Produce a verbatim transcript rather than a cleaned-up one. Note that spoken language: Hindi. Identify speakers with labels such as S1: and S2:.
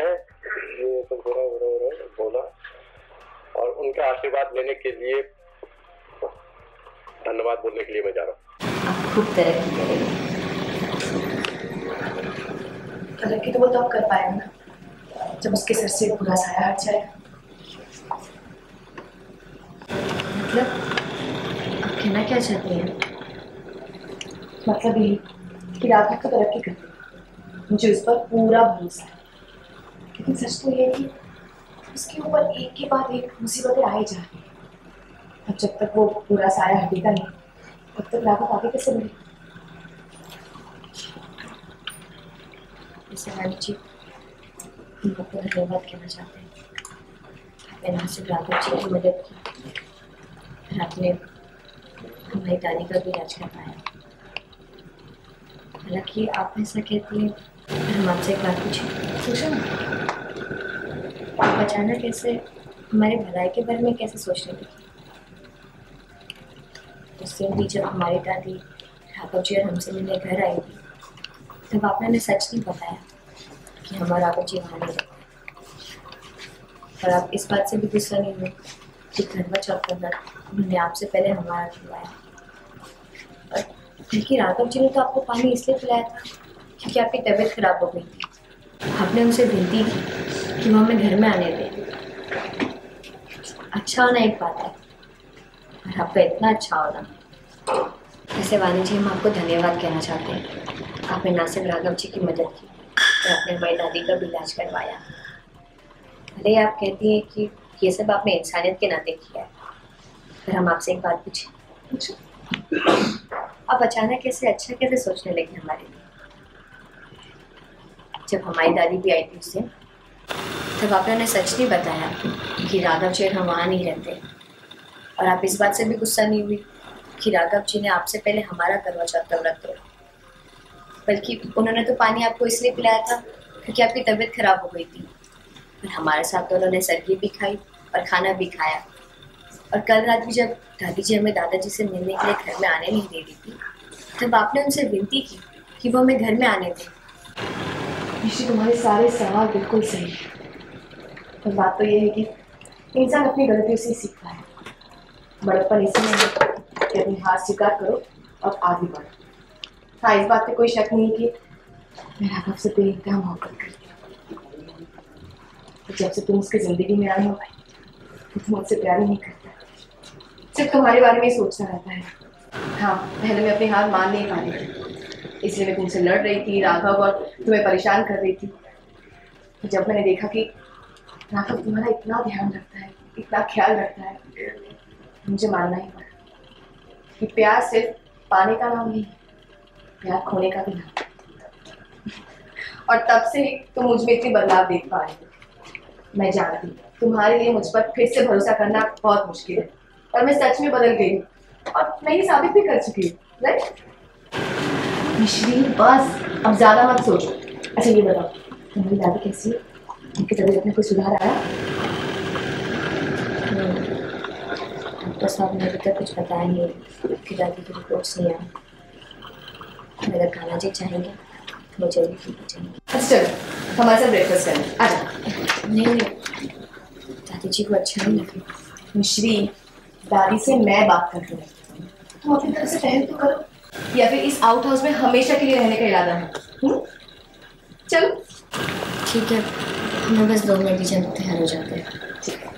S1: हैं ये तो बुरा बुरा बुरा बोला, और उनके आशीर्वाद लेने के लिए धन्यवाद बोलने के लिए मैं जा रहा हूँ।
S2: आप खूब तरक्की करेंगे।
S3: तरक्की तो वो तब कर पाएगा ना जब उसके सर से पूरा साया हट जाए।
S2: मतलब आप कहना क्या चाहते हैं?
S3: मतलब यही कि राघव तो तरक्की करती है, मुझे उस पर पूरा भरोसा है, लेकिन सच तो ये है कि उसके ऊपर एक के बाद एक मुसीबतें आई जा रही हैं। अब जब तक वो पूरा साया हटेगा नहीं तब तक राघव आगे कैसे बढ़ेगा?
S2: रानी जी, हम आपको धन्यवाद कहना चाहते हैं। आपने ना सिर्फ राघव जी की मदद की, फिर आपने हमारी दादी का भी इलाज करवाया। हालांकि आप ऐसा कहती हैं, फिर हम आपसे एक बात पूछें। सोचो ना, आप अचानक कैसे हमारे भलाई के बारे में कैसे सोचने लगी? उस दिन भी जब हमारी दादी राघव जी और हमसे मिलने घर आई थी, तब आपने हमें सच नहीं बताया कि हमारा राघव जी वहाँ नहीं रहते। और आप इस बात से भी गुस्सा नहीं हुए कि करवा चौथ का व्रत उन्होंने आपसे पहले हमारा खिलवाया। और बल्कि राघव जी ने तो आपको पानी इसलिए पिलाया था क्योंकि आपकी तबीयत खराब हो गई थी। आपने उनसे विनती की कि वो हमें घर में आने दें। अच्छा होना एक बात है, और आपका इतना अच्छा होना। वैसे वानी जी, हम आपको धन्यवाद कहना चाहते हैं। आपने ना सिर्फ राघव जी की मदद की और आपने हमारी दादी का भी इलाज करवाया। अरे आप कहती हैं कि ये सब आपने इंसानियत के नाते किया है, फिर हम आपसे एक बात पूछें। आप अचानक कैसे अच्छा कैसे सोचने लगे हमारे लिए? जब हमारी दादी भी आई थी उससे, तब आपने उन्हें सच नहीं बताया कि राघव जी हम वहाँ नहीं रहते। और आप इस बात से भी गुस्सा नहीं हुई कि राघव जी ने आपसे पहले हमारा करवा चौथ का व्रत तोड़ा। बल्कि उन्होंने तो पानी आपको इसलिए पिलाया था क्योंकि आपकी तबीयत खराब हो गई थी। और हमारे साथ तो उन्होंने सरगी भी खाई और खाना भी खाया। और कल रात भी जब दादी जी हमें दादाजी से मिलने के लिए घर में आने नहीं दे रही थी, तब आपने उनसे विनती की कि वो हमें घर में आने दें।
S3: ऋषि, तुम्हारे सारे सवाल बिल्कुल सही है, पर बात तो ये है कि इंसान अपनी गलतियों से सीखता है। बड़प्पन इसी में है कि अपनी हार स्वीकार करो और आगे बढ़ो। हाँ, इस बात पे कोई शक नहीं कि मैं राघव से बेइंतहा मोहब्बत करती हूँ। तो जब से तुम उसकी जिंदगी में आई हो तो तुम मुझसे प्यार ही नहीं करता, सिर्फ तुम्हारे बारे में ही सोचता रहता है। हाँ, पहले मैं अपनी हार मान नहीं पा रही थी, इसलिए मैं तुमसे लड़ रही थी, राघव और तुम्हें परेशान कर रही थी। तो जब मैंने देखा कि राघव तुम्हारा इतना ध्यान रखता है, इतना ख्याल रखता है, मुझे मानना ही पड़ा कि प्यार सिर्फ पाने का नाम नहीं, प्यार खोने का भी नाम। और तब से ही तुम मुझ में इतनी बदलाव देख पा रही हो। मैं जानती हूँ तुम्हारे लिए मुझ पर फिर से भरोसा करना बहुत मुश्किल है, पर मैं सच में बदल गई हूँ और मैं ये साबित भी कर चुकी हूँ, राइट? मिश्री, बस अब ज्यादा मत सोचो। अच्छा ये बताओ, तुम्हारी दादी कैसी है? उनकी तबीयत में कोई सुधार आया?
S2: डॉक्टर साहब ने अभी तक कुछ बताया नहीं कि दादी की रिपोर्ट्स नहीं आई। अगर खाना जी चाहेंगे तो मुझे भी ठीक हो जाएंगे।
S3: अच्छा चलो, हमारे साथ ब्रेकफास्ट करें, आ जाओ।
S2: नहीं नहीं, दादी जी को अच्छा नहीं लगे।
S3: मिश्री, दादी से मैं बात कर रही हूँ, तुम अपनी तरफ से पहल तो करो, या फिर इस आउट हाउस में हमेशा के लिए रहने का इरादा है? चलो
S2: ठीक है, मैं बस दो मिनट दीजिए, तैयार हो जाते हैं।
S3: ठीक है।